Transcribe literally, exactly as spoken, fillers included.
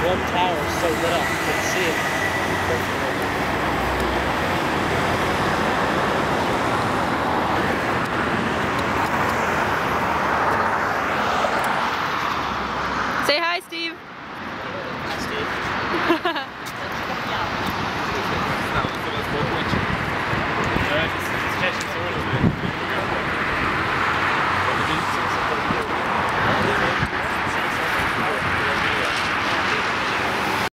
one tower is so lit up. You can see it.